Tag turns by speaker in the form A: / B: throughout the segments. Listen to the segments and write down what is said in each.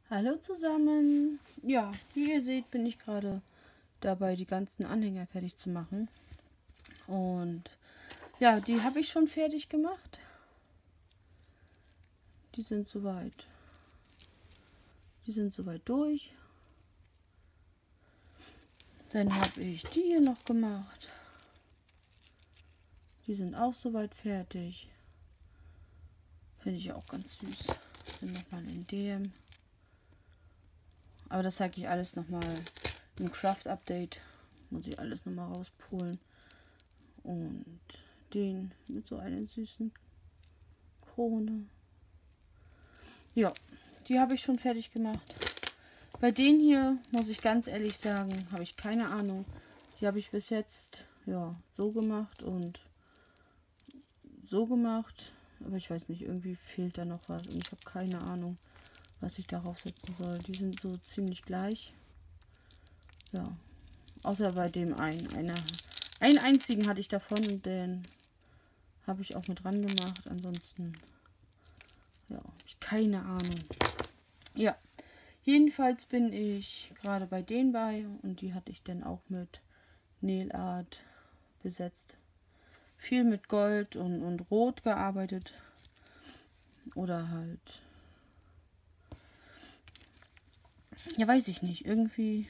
A: Hallo zusammen. Ja, wie ihr seht, bin ich gerade dabei, die ganzen Anhänger fertig zu machen. Und ja, die habe ich schon fertig gemacht. Die sind soweit. Die sind soweit durch. Dann habe ich die hier noch gemacht. Die sind auch soweit fertig. Finde ich auch ganz süß. Dann nochmal in dem. Aber das zeige ich alles nochmal im Craft-Update. Muss ich alles nochmal rauspulen. Und den mit so einer süßen Krone. Ja, die habe ich schon fertig gemacht. Bei denen hier, muss ich ganz ehrlich sagen, habe ich keine Ahnung. Die habe ich bis jetzt ja so gemacht und so gemacht. Aber ich weiß nicht, irgendwie fehlt da noch was. Und ich habe keine Ahnung, was ich darauf setzen soll. Die sind so ziemlich gleich. Ja, außer bei dem einen einzigen hatte ich davon und den habe ich auch mit dran gemacht. Ansonsten, ja, habe ich keine Ahnung. Ja, jedenfalls bin ich gerade bei denen bei und die hatte ich dann auch mit Nail Art besetzt. Viel mit Gold und Rot gearbeitet. Oder halt, ja, weiß ich nicht, irgendwie.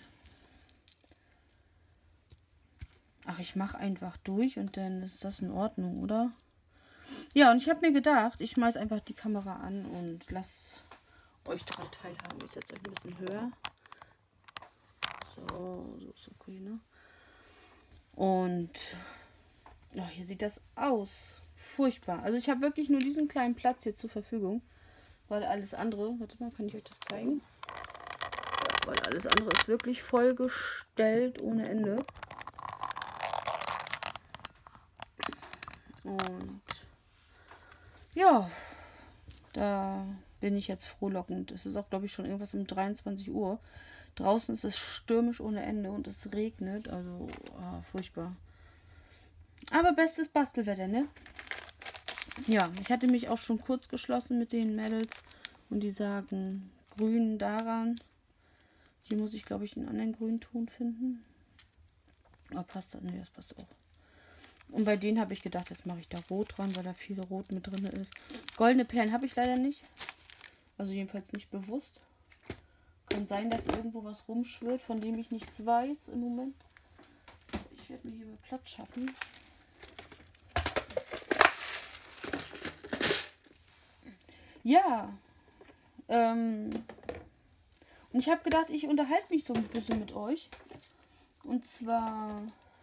A: Ach, ich mache einfach durch und dann ist das in Ordnung, oder? Ja, und ich habe mir gedacht, ich schmeiß einfach die Kamera an und lass euch daran teilhaben. Ich setze euch ein bisschen höher. So ist okay, ne? Und oh, hier sieht das aus. Furchtbar. Also ich habe wirklich nur diesen kleinen Platz hier zur Verfügung. Weil alles andere, warte mal, kann ich euch das zeigen? Ja, weil alles andere ist wirklich vollgestellt ohne Ende. Und ja, da bin ich jetzt frohlockend. Es ist auch, glaube ich, schon irgendwas um 23 Uhr. Draußen ist es stürmisch ohne Ende und es regnet. Also furchtbar. Aber bestes Bastelwetter, ne? Ja, ich hatte mich auch schon kurz geschlossen mit den Mädels. Und die sagen grün daran. Hier muss ich, glaube ich, einen anderen Grünton finden. Aber passt das? Ne, das passt auch. Und bei denen habe ich gedacht, jetzt mache ich da rot dran, weil da viel Rot mit drin ist. Goldene Perlen habe ich leider nicht. Also jedenfalls nicht bewusst. Kann sein, dass irgendwo was rumschwirrt, von dem ich nichts weiß im Moment. Ich werde mir hier mal Platz schaffen. Ja. Und ich habe gedacht, ich unterhalte mich so ein bisschen mit euch. Und zwar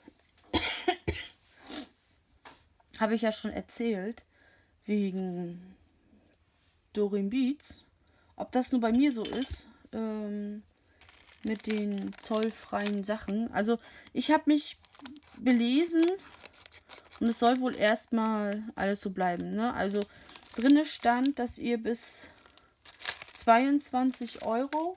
A: habe ich ja schon erzählt, wegen Doreen Beats, ob das nur bei mir so ist, mit den zollfreien Sachen. Also ich habe mich belesen und es soll wohl erstmal alles so bleiben, ne? Also drinne stand, dass ihr bis 22 Euro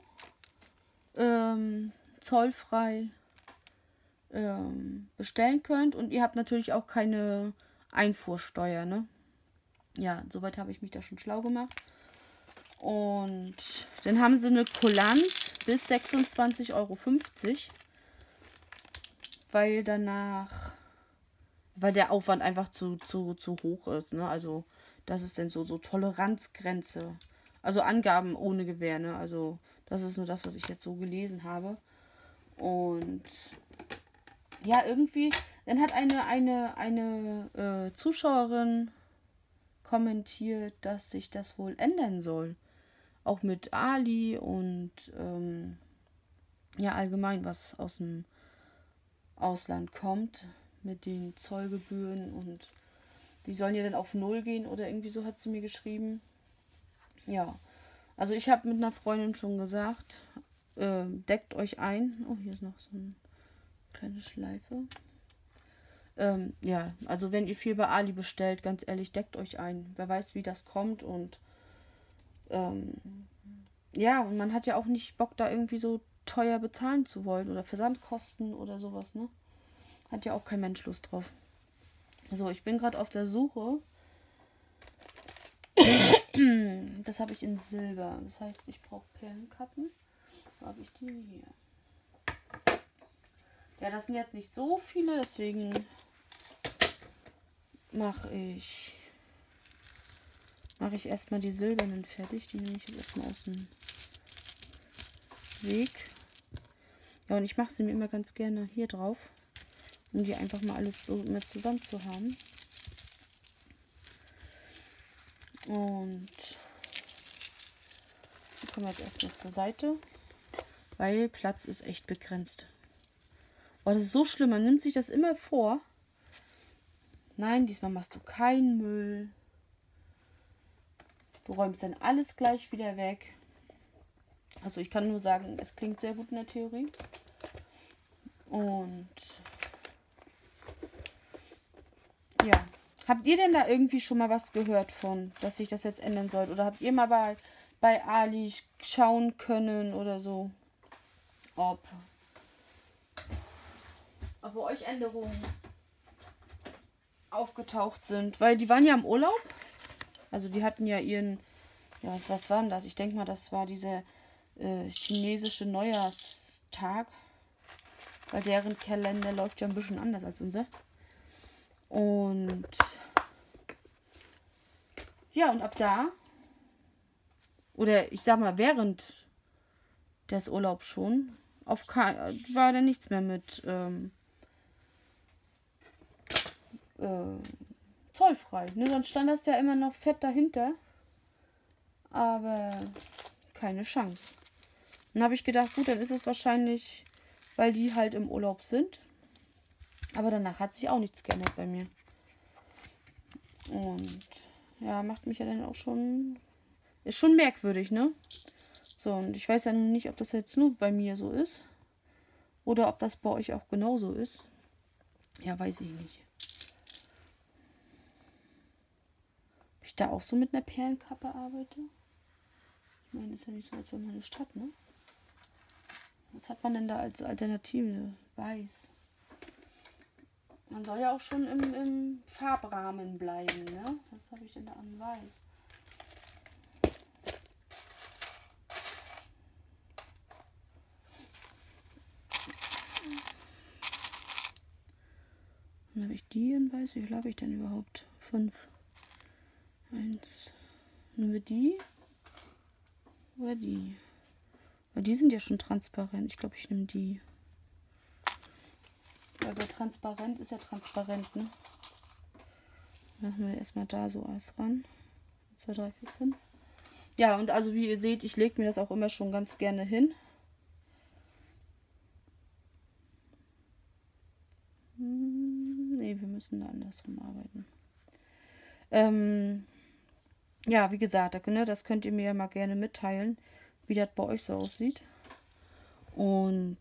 A: zollfrei bestellen könnt und ihr habt natürlich auch keine Einfuhrsteuer, ne? Ja, soweit habe ich mich da schon schlau gemacht. Und dann haben sie eine Kulanz bis 26,50 Euro, weil danach, weil der Aufwand einfach zu hoch ist, ne? Also das ist dann so Toleranzgrenze. Also Angaben ohne Gewähr, ne? Also das ist nur das, was ich jetzt so gelesen habe. Und ja, irgendwie, dann hat eine Zuschauerin kommentiert, dass sich das wohl ändern soll. Auch mit Ali und ja, allgemein, was aus dem Ausland kommt, mit den Zollgebühren und die sollen ja dann auf Null gehen oder irgendwie so hat sie mir geschrieben. Ja, also ich habe mit einer Freundin schon gesagt, deckt euch ein. Oh, hier ist noch so eine kleine Schleife. Ja, also wenn ihr viel bei Ali bestellt, ganz ehrlich, deckt euch ein. Wer weiß, wie das kommt und ja, und man hat ja auch nicht Bock, da irgendwie so teuer bezahlen zu wollen oder Versandkosten oder sowas, ne? Hat ja auch kein Mensch Lust drauf. So, ich bin gerade auf der Suche Das habe ich in Silber. Das heißt, ich brauche Perlenkappen. Wo habe ich die hier? Ja, das sind jetzt nicht so viele, deswegen mache ich erstmal die silbernen fertig. Die nehme ich jetzt erstmal aus dem Weg. Ja, und ich mache sie mir immer ganz gerne hier drauf, um die einfach mal alles so mit zusammen zu haben. Und die kommen jetzt erstmal zur Seite, weil Platz ist echt begrenzt. Oh, das ist so schlimm, man nimmt sich das immer vor. Nein, diesmal machst du keinen Müll. Du räumst dann alles gleich wieder weg. Also ich kann nur sagen, es klingt sehr gut in der Theorie. Und ja, habt ihr denn da irgendwie schon mal was gehört von, dass sich das jetzt ändern soll? Oder habt ihr mal bei Ali schauen können oder so, ob bei euch Änderungen aufgetaucht sind? Weil die waren ja im Urlaub. Also die hatten ja ihren, ja, was war denn das? Ich denke mal, das war dieser chinesische Neujahrstag. Weil deren Kalender läuft ja ein bisschen anders als unser. Und ja, und ab da, oder ich sag mal, während des Urlaubs schon, war da nichts mehr mit zollfrei. Ne? Sonst stand das ja immer noch fett dahinter. Aber keine Chance. Dann habe ich gedacht, gut, dann ist es wahrscheinlich, weil die halt im Urlaub sind. Aber danach hat sich auch nichts geändert bei mir. Und ja, macht mich ja dann auch schon... Ist schon merkwürdig, ne? So, und ich weiß ja nun nicht, ob das jetzt nur bei mir so ist. Oder ob das bei euch auch genauso ist. Ja, weiß ich nicht. Ob ich da auch so mit einer Perlenkappe arbeite? Ich meine, ist ja nicht so, als wäre man eine Stadt, ne? Was hat man denn da als Alternative? Weiß. Man soll ja auch schon im Farbrahmen bleiben, ne? Was habe ich denn da an Weiß? Dann habe ich die in Weiß. Wie viel habe ich denn überhaupt? 5. 1. Nehmen wir die? Oder die? Weil die sind ja schon transparent. Ich glaube, ich nehme die. Weil bei transparent ist ja transparent, ne? Machen wir erstmal da so alles ran. 2, 3, 4, 5. Ja, und also wie ihr seht, ich lege mir das auch immer schon ganz gerne hin. Ne, wir müssen da andersrum arbeiten. Ja, wie gesagt, ne, das könnt ihr mir ja mal gerne mitteilen, wie das bei euch so aussieht. Und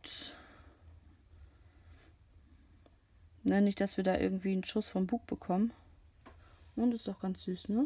A: ne, nicht, dass wir da irgendwie einen Schuss vom Bug bekommen. Und ist doch ganz süß, ne?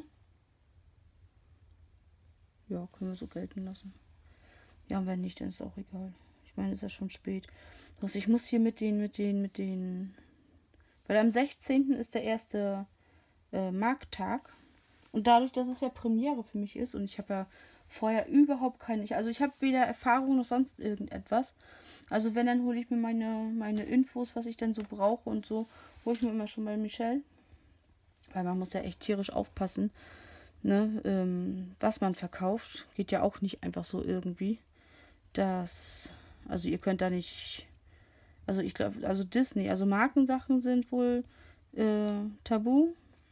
A: Ja, können wir so gelten lassen. Ja, und wenn nicht, dann ist auch egal. Ich meine, es ist ja schon spät. Also ich muss hier mit den... Weil am 16. ist der erste Markttag. Und dadurch, dass es ja Premiere für mich ist und ich habe ja vorher überhaupt keine... Also ich habe weder Erfahrung noch sonst irgendetwas. Also wenn, dann hole ich mir meine Infos, was ich dann so brauche und so, hole ich mir immer schon bei Michelle. Weil man muss ja echt tierisch aufpassen, ne, was man verkauft. Geht ja auch nicht einfach so irgendwie. Also ihr könnt da nicht... Also ich glaube, also Disney, also Markensachen sind wohl tabu.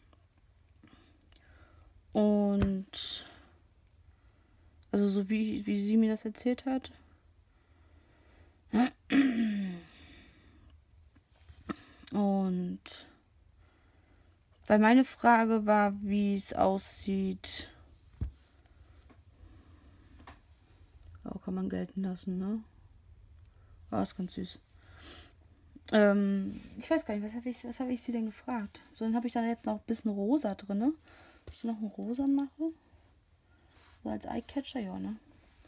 A: Und also so wie sie mir das erzählt hat. Und weil meine Frage war, wie es aussieht. Oh, kann man gelten lassen, ne? Oh, ist ganz süß. Ich weiß gar nicht, was habe ich sie denn gefragt? So, dann habe ich dann jetzt noch ein bisschen rosa drin, ne? Ob ich noch einen rosa mache? So als Eyecatcher, ja, ne?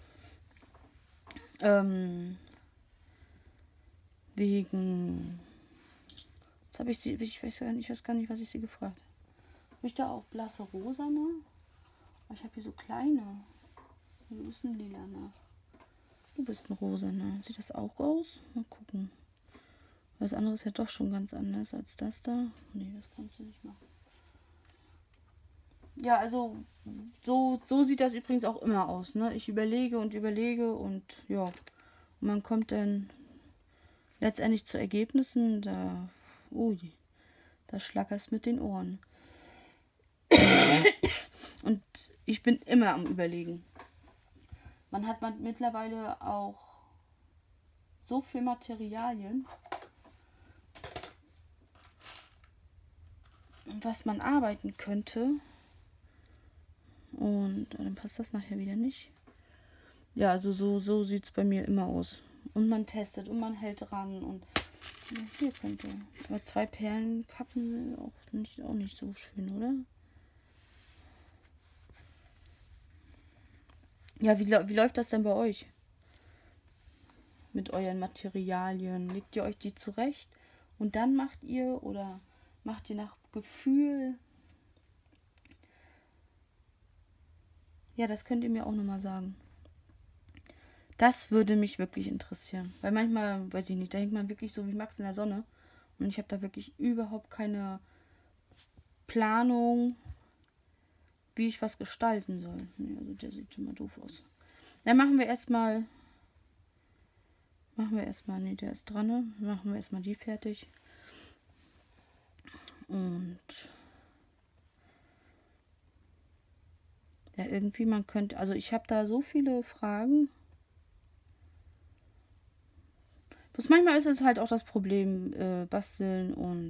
A: Wegen... Jetzt habe ich sie... Ich weiß gar nicht, was ich sie gefragt habe. Habe ich da auch blasse rosa, ne? Oh, ich habe hier so kleine. Du bist ein lila, ne? Du bist ein rosa, ne? Sieht das auch aus? Mal gucken. Das andere ist ja doch schon ganz anders als das da. Nee, das kannst du nicht machen. Ja, also so sieht das übrigens auch immer aus, ne? Ich überlege und ja. Und man kommt dann letztendlich zu Ergebnissen, da, ui, da schlackerst mit den Ohren. Und ich bin immer am Überlegen. Man hat mittlerweile auch so viel Materialien, was man arbeiten könnte. Und dann passt das nachher wieder nicht. Ja, also so sieht es bei mir immer aus. Und man testet und man hält ran. Und ja, hier könnte. Aber 2 Perlenkappen sind auch nicht so schön, oder? Ja, wie läuft das denn bei euch? Mit euren Materialien? Legt ihr euch die zurecht und dann macht ihr oder macht ihr nach Gefühl? Ja, das könnt ihr mir auch nochmal sagen. Das würde mich wirklich interessieren. Weil manchmal, weiß ich nicht, da hängt man wirklich so wie Max in der Sonne. Und ich habe da wirklich überhaupt keine Planung, wie ich was gestalten soll. Nee, also der sieht schon mal doof aus. Dann machen wir erstmal, nee, der ist dran, ne? Machen wir erstmal die fertig. Und ja, irgendwie, man könnte, also ich habe da so viele Fragen. Bloß manchmal ist es halt auch das Problem, basteln und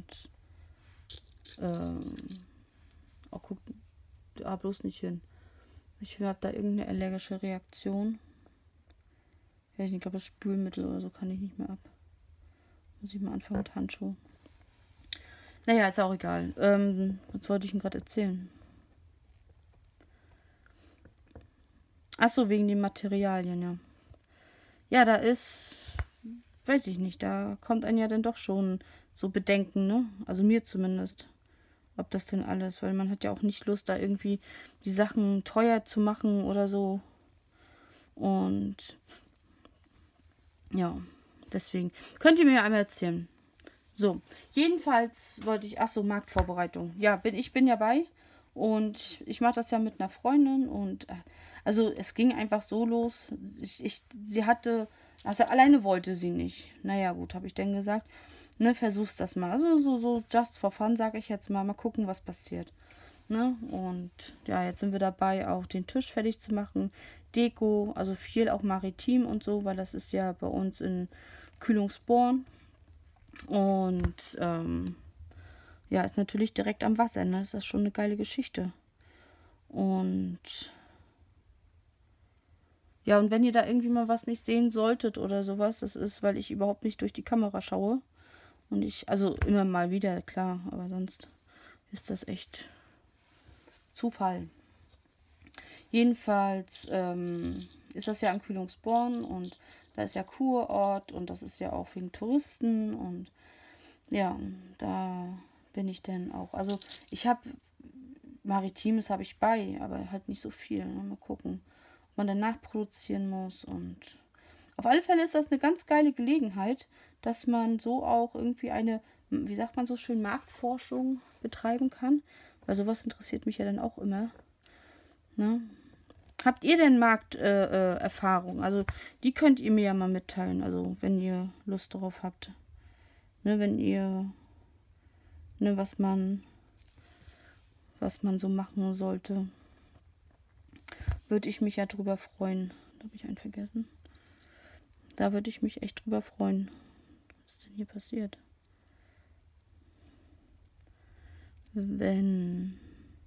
A: oh, guck da bloß nicht hin. Ich habe da irgendeine allergische Reaktion. Ich weiß nicht, ich glaube, das Spülmittel oder so kann ich nicht mehr ab. Muss ich mal anfangen mit Handschuh. Naja, ist auch egal. Was wollte ich Ihnen gerade erzählen? Achso, wegen den Materialien, ja. Ja, da ist, weiß ich nicht, da kommt einem ja dann doch schon so Bedenken, ne? Also mir zumindest. Ob das denn alles, weil man hat ja auch nicht Lust, da irgendwie die Sachen teuer zu machen oder so. Und ja, deswegen. Könnt ihr mir einmal erzählen. So, jedenfalls wollte ich, ach so, Marktvorbereitung. Ja, ich bin ja bei und ich mache das ja mit einer Freundin und also es ging einfach so los. Sie hatte, also alleine wollte sie nicht. Naja, gut, habe ich dann gesagt, ne, versuch's das mal. Also so just for fun, sage ich jetzt mal, mal gucken, was passiert. Ne? Und ja, jetzt sind wir dabei, auch den Tisch fertig zu machen. Deko, also viel auch maritim und so, weil das ist ja bei uns in Kühlungsborn. Und ja, ist natürlich direkt am Wasser, ne? Das ist schon eine geile Geschichte. Und ja, und wenn ihr da irgendwie mal was nicht sehen solltet oder sowas, das ist, weil ich überhaupt nicht durch die Kamera schaue. Und also immer mal wieder, klar, aber sonst ist das echt Zufall. Jedenfalls ist das ja am Kühlungsborn und da ist ja Kurort und das ist ja auch wegen Touristen und ja, da bin ich dann auch. Also ich habe Maritimes habe ich bei, aber halt nicht so viel. Ne? Mal gucken, ob man danach produzieren muss. Und auf alle Fälle ist das eine ganz geile Gelegenheit, dass man so auch irgendwie eine, wie sagt man so schön, Marktforschung betreiben kann. Weil sowas interessiert mich ja dann auch immer. Ne? Habt ihr denn Markterfahrung? Also die könnt ihr mir ja mal mitteilen. Also wenn ihr Lust darauf habt. Ne, wenn ihr, ne, was man so machen sollte. Würde ich mich ja drüber freuen. Da habe ich einen vergessen. Da würde ich mich echt drüber freuen. Was ist denn hier passiert? Wenn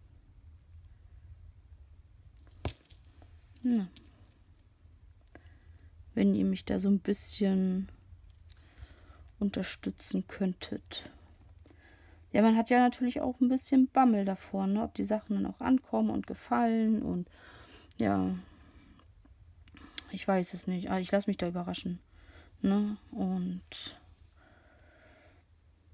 A: ihr mich da so ein bisschen unterstützen könntet. Ja, man hat ja natürlich auch ein bisschen Bammel davor, ne? Ob die Sachen dann auch ankommen und gefallen und ja, ich weiß es nicht. Ich lasse mich da überraschen. Ne? Und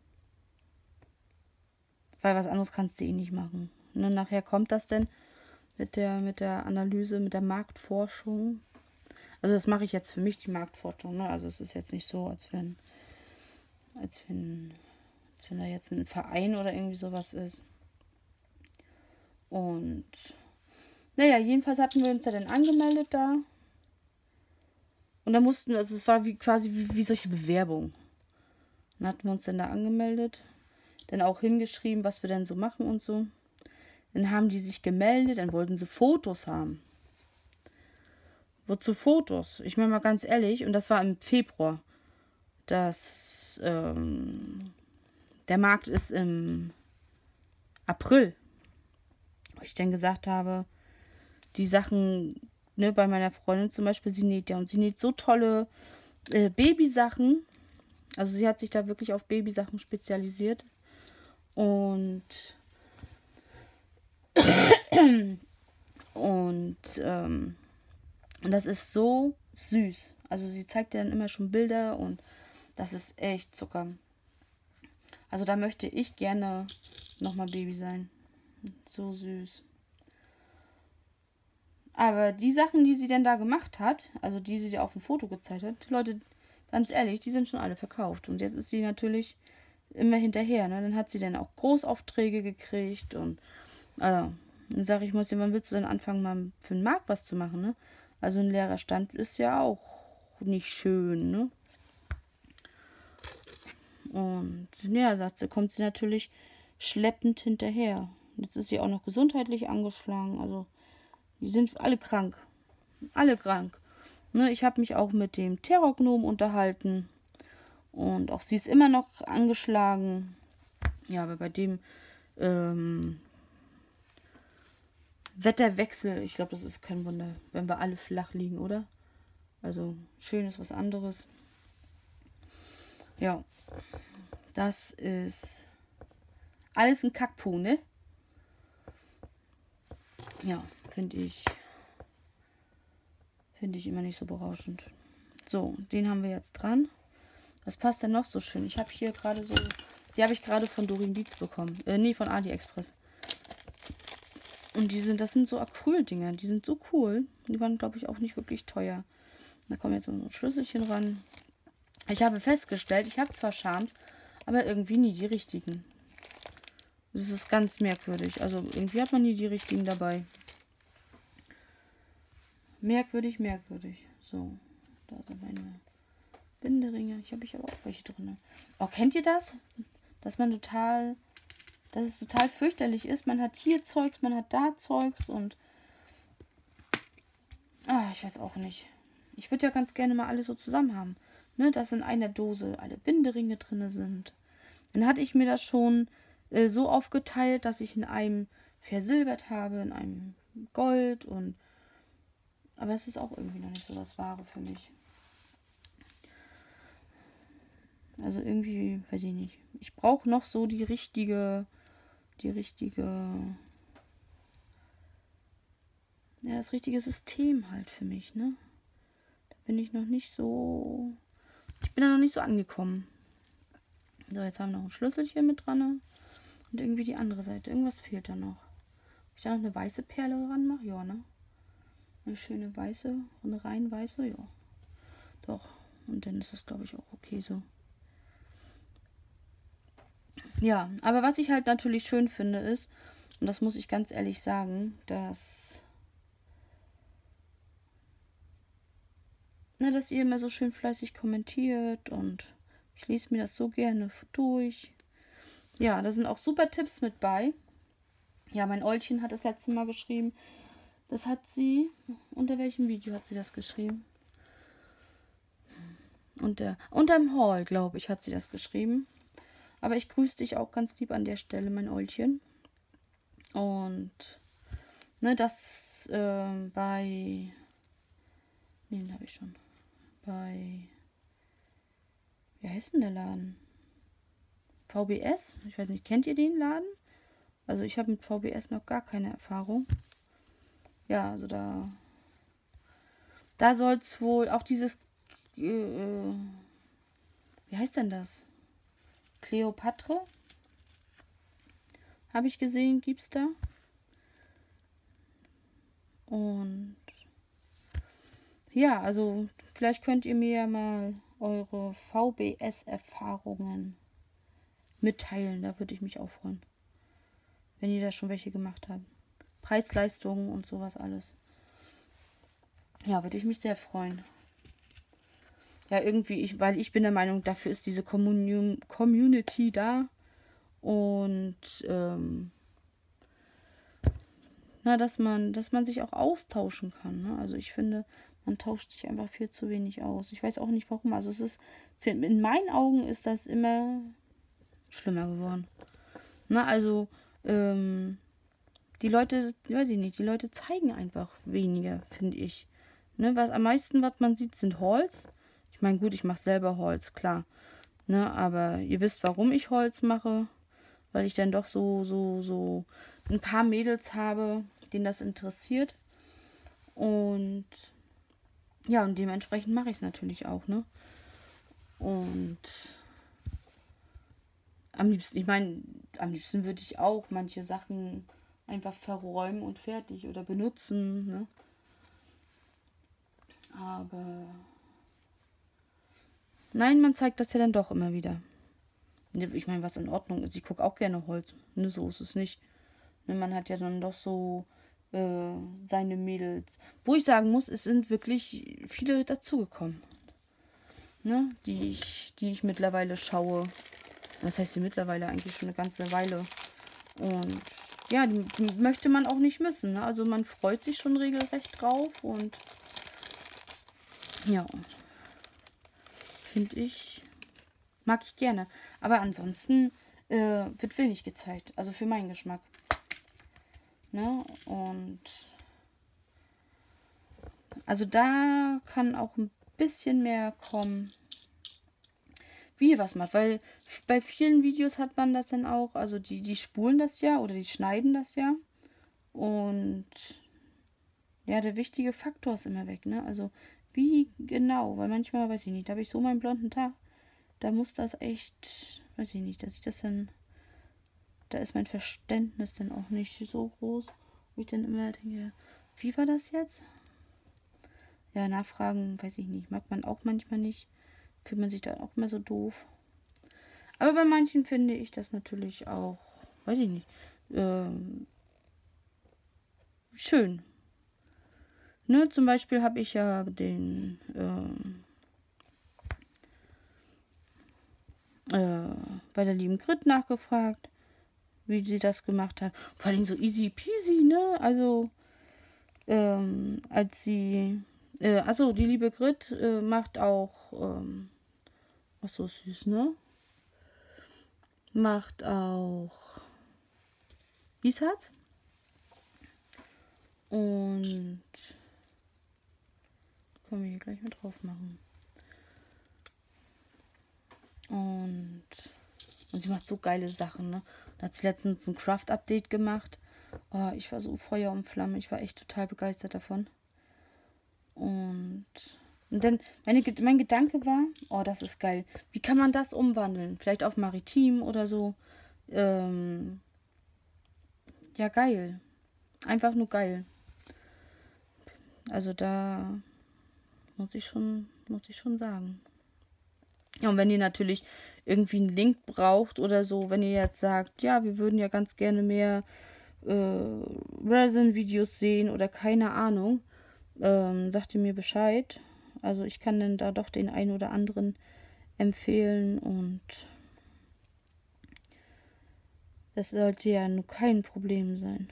A: weil was anderes kannst du eh nicht machen. Ne? Nachher kommt das denn mit der Analyse, mit der Marktforschung. Also das mache ich jetzt für mich, die Marktforschung, ne? Also es ist jetzt nicht so, als wenn da jetzt ein Verein oder irgendwie sowas ist. Und naja, jedenfalls hatten wir uns ja dann angemeldet da. Und da mussten, also es war quasi wie solche Bewerbungen. Dann hatten wir uns dann da angemeldet, dann auch hingeschrieben, was wir denn so machen und so. Dann haben die sich gemeldet, dann wollten sie Fotos haben. Wozu Fotos? Ich meine mal ganz ehrlich, und das war im Februar. Der Markt ist im April. Ich dann gesagt habe, die Sachen, ne, bei meiner Freundin zum Beispiel, sie näht ja und sie näht so tolle Babysachen. Also sie hat sich da wirklich auf Babysachen spezialisiert. Und das ist so süß. Also sie zeigt ja dann immer schon Bilder und das ist echt Zucker. Also da möchte ich gerne nochmal Baby sein. So süß. Aber die Sachen, die sie denn da gemacht hat, also die sie dir auf dem Foto gezeigt hat, Leute, ganz ehrlich, die sind schon alle verkauft. Und jetzt ist sie natürlich immer hinterher. Ne? Dann hat sie dann auch Großaufträge gekriegt. Und dann sage ich, wann willst du denn anfangen, mal für den Markt was zu machen? Ne? Also ein leerer Stand ist ja auch nicht schön. Ne? Und ja, sagt sie, kommt sie natürlich schleppend hinterher. Jetzt ist sie auch noch gesundheitlich angeschlagen. Also die sind alle krank. Alle krank. Ne, ich habe mich auch mit dem Terrorgnom unterhalten. Und auch sie ist immer noch angeschlagen. Ja, aber bei dem Wetterwechsel, ich glaube, das ist kein Wunder, wenn wir alle flach liegen, oder? Also schön ist was anderes. Ja, das ist alles ein Kackpuh, ne? Ja, finde ich immer nicht so berauschend. So, den haben wir jetzt dran. Was passt denn noch so schön? Ich habe hier gerade so, die habe ich gerade von Doreen Beats bekommen. Nee, von AliExpress. Und das sind so Acryldinger, die sind so cool. Die waren, glaube ich, auch nicht wirklich teuer. Da kommen jetzt so ein Schlüsselchen ran. Ich habe festgestellt, ich habe zwar Charms, aber irgendwie nie die richtigen. Das ist ganz merkwürdig. Also irgendwie hat man nie die richtigen dabei. Merkwürdig, merkwürdig. So, da sind meine Binderinge. Ich habe aber auch welche drin. Oh, kennt ihr das? Dass es total fürchterlich ist. Man hat hier Zeugs, man hat da Zeugs und ich weiß auch nicht. Ich würde ja ganz gerne mal alles so zusammen haben. Ne, dass in einer Dose alle Binderinge drin sind. Dann hatte ich mir das schon so aufgeteilt, dass ich in einem versilbert habe, in einem Gold und aber es ist auch irgendwie noch nicht so das Wahre für mich. Also irgendwie, weiß ich nicht. Ich brauche noch so das richtige System halt für mich, ne? Da bin ich noch nicht so, ich bin da noch nicht so angekommen. So, jetzt haben wir noch ein Schlüsselchen mit dran und irgendwie die andere Seite. Irgendwas fehlt da noch. Ob ich da noch eine weiße Perle ranmache? Ja, ne? Eine schöne weiße, eine rein weiße, ja. Doch. Und dann ist das, glaube ich, auch okay so. Ja, aber was ich halt natürlich schön finde ist, und das muss ich ganz ehrlich sagen, dass ihr immer so schön fleißig kommentiert und ich lese mir das so gerne durch. Ja, da sind auch super Tipps mit bei. Ja, mein Eulchen hat das letzte Mal geschrieben. Das hat sie, unter welchem Video hat sie das geschrieben? Unterm Haul, glaube ich, hat sie das geschrieben. Aber ich grüße dich auch ganz lieb an der Stelle, mein Eulchen. Und das bei... Ne, den habe ich schon. Bei... Wie heißt denn der Laden? VBS? Ich weiß nicht, kennt ihr den Laden? Also ich habe mit VBS noch gar keine Erfahrung. Ja, also da soll es wohl auch dieses... wie heißt denn das? Kleopatra? Habe ich gesehen, gibt's da. Und ja, also vielleicht könnt ihr mir ja mal eure VBS-Erfahrungen mitteilen. Da würde ich mich auch freuen, wenn ihr da schon welche gemacht habt. Preis-Leistungen und sowas alles. Ja, würde ich mich sehr freuen. Ja, irgendwie, weil ich bin der Meinung, dafür ist diese Community da. Und dass man sich auch austauschen kann. Ne? Also ich finde, man tauscht sich einfach viel zu wenig aus. Ich weiß auch nicht warum. Also es ist, in meinen Augen ist das immer schlimmer geworden. Na, also, die Leute, weiß ich nicht, die Leute zeigen einfach weniger, finde ich. Ne, am meisten, was man sieht, sind Hauls. Ich meine, gut, ich mache selber Hauls, klar. Ne, aber ihr wisst, warum ich Hauls mache. Weil ich dann doch so ein paar Mädels habe, denen das interessiert. Und ja, und dementsprechend mache ich es natürlich auch, ne? Und am liebsten würde ich auch manche Sachen einfach verräumen und fertig oder benutzen, ne? Aber nein, man zeigt das ja dann doch immer wieder. Ich meine, was in Ordnung ist. Ich gucke auch gerne Holz. Ne, so ist es nicht. Ne, man hat ja dann doch so seine Mädels. Wo ich sagen muss, es sind wirklich viele dazugekommen. Ne, die ich mittlerweile schaue. Was heißt die mittlerweile? Eigentlich schon eine ganze Weile. Und ja, die möchte man auch nicht missen. Ne? Also man freut sich schon regelrecht drauf. Und ja, finde ich, mag ich gerne. Aber ansonsten wird wenig gezeigt. Also für meinen Geschmack. Ne? Und also da kann auch ein bisschen mehr kommen, wie ihr was macht. Weil bei vielen Videos hat man das dann auch, also die spulen das ja oder die schneiden das ja. Und ja, der wichtige Faktor ist immer weg, ne? Also wie genau, weil manchmal, weiß ich nicht, da habe ich so meinen blonden Tag, da muss das echt, weiß ich nicht, dass ich das dann, da ist mein Verständnis dann auch nicht so groß, wo ich dann immer denke, wie war das jetzt? Ja, nachfragen, weiß ich nicht, mag man auch manchmal nicht, fühlt man sich da auch immer so doof. Aber bei manchen finde ich das natürlich auch, weiß ich nicht, schön. Ne, zum Beispiel habe ich ja den bei der lieben Grit nachgefragt, wie sie das gemacht hat. Vor allem so easy peasy, ne? Also, als sie, achso, die liebe Grit macht auch, ach so süß, ne? Macht auch Isharz. Und können wir hier gleich mal drauf machen. Und sie macht so geile Sachen, ne? Da hat sie letztens ein Craft-Update gemacht. Oh, ich war so Feuer und Flamme. Ich war echt total begeistert davon. Und dann, mein Gedanke war, oh, das ist geil. Wie kann man das umwandeln? Vielleicht auf Maritim oder so. Ja, geil. Einfach nur geil. Also da muss ich schon sagen. Ja, und wenn ihr natürlich irgendwie einen Link braucht oder so, wenn ihr jetzt sagt, ja, wir würden ja ganz gerne mehr Resin-Videos sehen oder keine Ahnung, sagt ihr mir Bescheid. Also ich kann dann da doch den einen oder anderen empfehlen und das sollte ja nur kein Problem sein.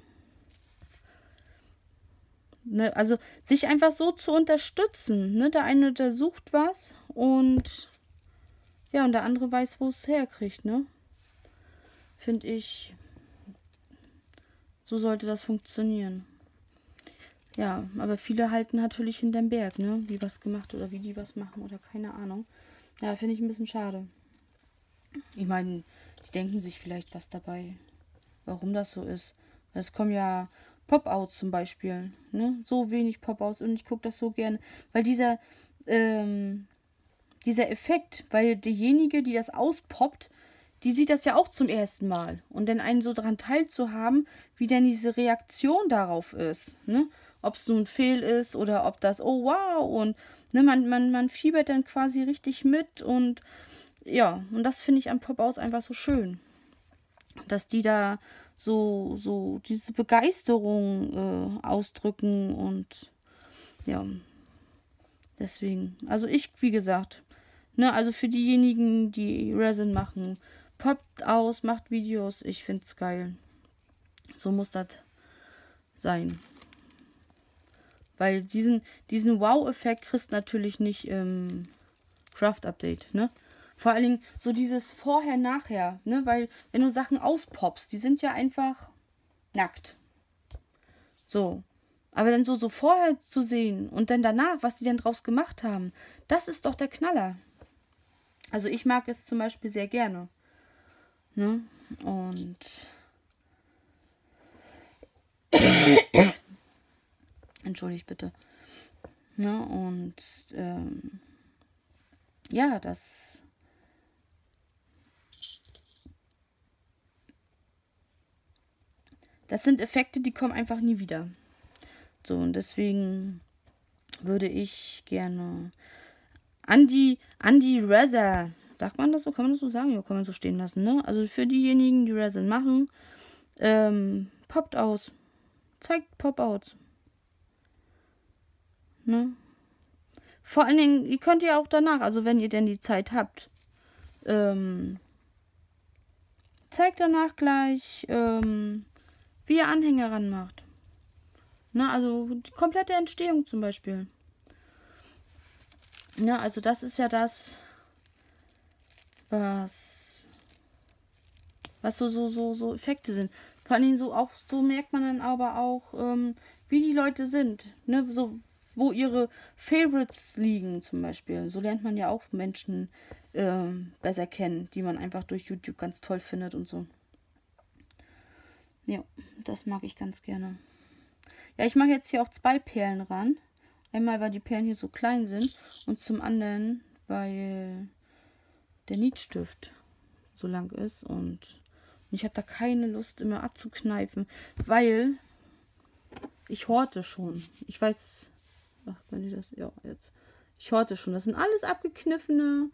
A: Ne, also sich einfach so zu unterstützen. Ne? Der eine, der sucht was und ja, und der andere weiß, wo es herkriegt, ne? Finde ich, so sollte das funktionieren. Ja, aber viele halten natürlich hinterm Berg, ne? Wie was gemacht oder wie die was machen oder keine Ahnung. Ja, finde ich ein bisschen schade. Ich meine, die denken sich vielleicht was dabei, warum das so ist. Es kommen ja Pop-Outs zum Beispiel, ne? So wenig Pop-Outs und ich gucke das so gerne, weil dieser Effekt, weil diejenige, die das auspoppt, die sieht das ja auch zum ersten Mal. Und dann einen so daran teilzuhaben, wie denn diese Reaktion darauf ist. Ne? ob es so ein Fehl ist oder ob das, oh wow, und ne, man fiebert dann quasi richtig mit und ja, und das finde ich an Pop-Outs einfach so schön, dass die da so diese Begeisterung ausdrücken und ja, deswegen, also ich, wie gesagt, ne, also für diejenigen, die Resin machen, poppt aus, macht Videos, ich find's geil. So muss das sein. Weil diesen Wow-Effekt kriegst du natürlich nicht im Craft-Update, ne? Vor allen Dingen so dieses Vorher-Nachher, ne? Weil wenn du Sachen auspoppst, die sind ja einfach nackt. So. Aber dann so vorher zu sehen und dann danach, was die denn draus gemacht haben, das ist doch der Knaller. Also ich mag es zum Beispiel sehr gerne. Ne? Und entschuldigt bitte. Ne? Und ja, das sind Effekte, die kommen einfach nie wieder. So, und deswegen würde ich gerne Andy Rezer, sagt man das so? Kann man das so sagen? Ja, kann man so stehen lassen, ne? Also für diejenigen, die Resin machen, poppt aus. Zeigt Pop-Outs. Ne? Vor allen Dingen, ihr könnt ja auch danach, also wenn ihr denn die Zeit habt, zeigt danach gleich, wie ihr Anhänger ranmacht. Ne? Also die komplette Entstehung zum Beispiel. Ja, also das ist ja das, was so Effekte sind. Vor allen Dingen so merkt man dann aber auch, wie die Leute sind. Ne? So, wo ihre Favorites liegen zum Beispiel. So lernt man ja auch Menschen besser kennen, die man einfach durch YouTube ganz toll findet und so. Ja, das mag ich ganz gerne. Ja, ich mache jetzt hier auch 2 Perlen ran. Einmal, weil die Perlen hier so klein sind und zum anderen, weil der Nietstift so lang ist und ich habe da keine Lust immer abzukneifen, weil ich horte schon. Ich weiß, ach, kann ich das? Ja, jetzt. Ich horte schon. Das sind alles abgekniffene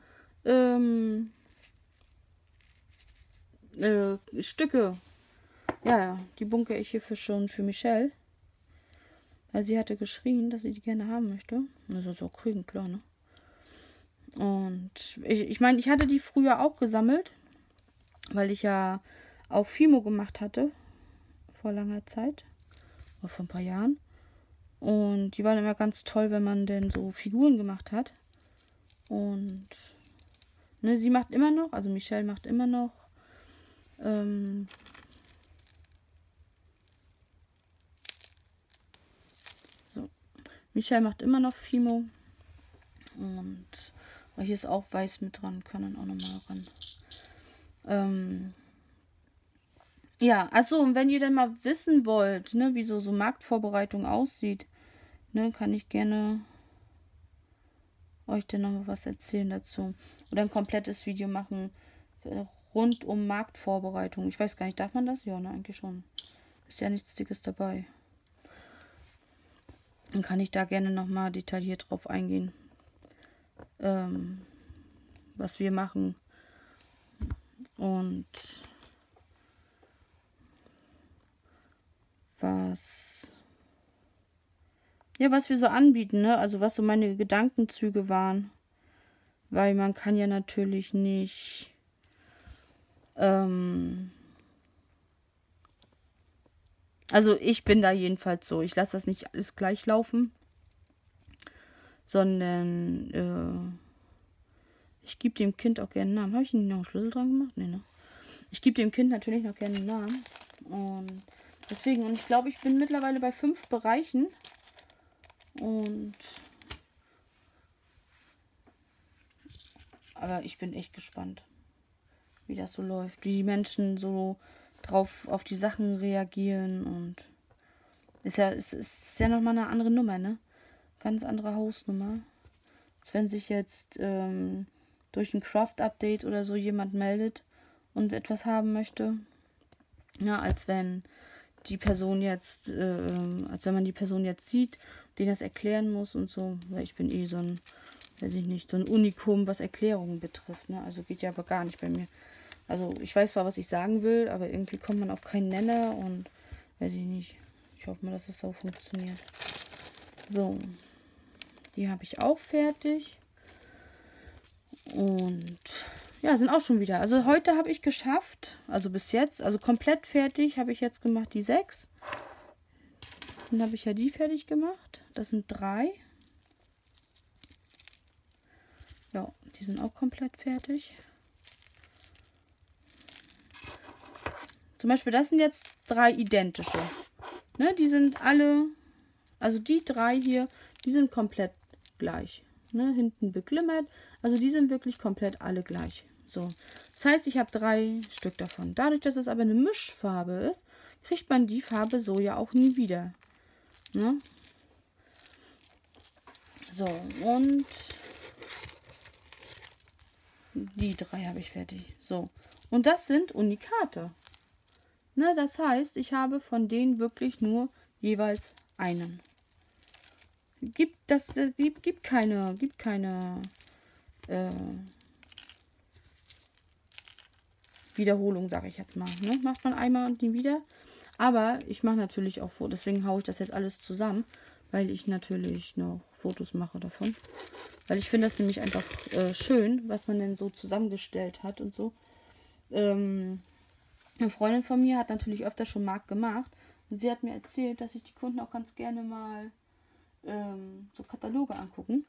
A: Stücke. Ja, die bunkere ich hierfür schon für Michelle. Weil sie hatte geschrien, dass sie die gerne haben möchte. Und das soll sie auch kriegen, klar, ne? Und ich meine, ich hatte die früher auch gesammelt, weil ich ja auch Fimo gemacht hatte. Vor langer Zeit. Oder vor ein paar Jahren. Und die waren immer ganz toll, wenn man denn so Figuren gemacht hat. Und ne, sie macht immer noch, also Michelle macht immer noch so. Michelle macht immer noch Fimo. Und hier ist auch weiß mit dran, kann dann auch nochmal ran. Ja, achso, und wenn ihr dann mal wissen wollt, ne, wie so Marktvorbereitung aussieht, ne, kann ich gerne euch dann noch mal was erzählen dazu. Oder ein komplettes Video machen rund um Marktvorbereitung. Ich weiß gar nicht, darf man das? Ja, ne, eigentlich schon. Ist ja nichts Dickes dabei. Dann kann ich da gerne noch mal detailliert drauf eingehen, was wir machen. Und was wir so anbieten, ne? Also was so meine Gedankenzüge waren. Weil man kann ja natürlich nicht also ich bin da jedenfalls so. Ich lasse das nicht alles gleich laufen. Sondern ich gebe dem Kind auch gerne einen Namen. Habe ich nicht noch einen Schlüssel dran gemacht? Nee, ne? Ich gebe dem Kind natürlich noch gerne einen Namen. Und deswegen, und ich glaube, ich bin mittlerweile bei 5 Bereichen. Und aber ich bin echt gespannt, wie das so läuft. Wie die Menschen so drauf auf die Sachen reagieren. Und es ist ja nochmal eine andere Nummer, ne? Ganz andere Hausnummer. Als wenn sich jetzt durch ein Craft-Update oder so jemand meldet und etwas haben möchte. Ja, als wenn die Person jetzt, als wenn man die Person jetzt sieht, denen das erklären muss und so. Weil ich bin eh so ein, weiß ich nicht, so ein Unikum, was Erklärungen betrifft. Ne? Also geht ja aber gar nicht bei mir. Also ich weiß zwar, was ich sagen will, aber irgendwie kommt man auf keinen Nenner und weiß ich nicht. Ich hoffe mal, dass es so funktioniert. So, die habe ich auch fertig. Und ja, sind auch schon wieder. Also heute habe ich geschafft, also bis jetzt, also komplett fertig habe ich jetzt gemacht, die 6. Dann habe ich ja die fertig gemacht. Das sind 3. Ja, die sind auch komplett fertig. Zum Beispiel, das sind jetzt 3 identische. Ne, die sind alle, also die 3 hier, die sind komplett gleich. Ne, hinten beglimmert. Also die sind wirklich komplett alle gleich. So, das heißt, ich habe 3 Stück davon. Dadurch, dass es aber eine Mischfarbe ist, kriegt man die Farbe so ja auch nie wieder. Ne? So, und die 3 habe ich fertig. So, und das sind Unikate. Ne, das heißt, ich habe von denen wirklich nur jeweils einen. Gibt keine Wiederholung, sage ich jetzt mal. Ne? Macht man einmal und nie wieder. Aber ich mache natürlich auch Fotos. Deswegen haue ich das jetzt alles zusammen, weil ich natürlich noch Fotos mache davon. Weil ich finde das nämlich einfach schön, was man denn so zusammengestellt hat und so. Eine Freundin von mir hat natürlich öfter schon Markt gemacht. Und sie hat mir erzählt, dass sich die Kunden auch ganz gerne mal so Kataloge angucken.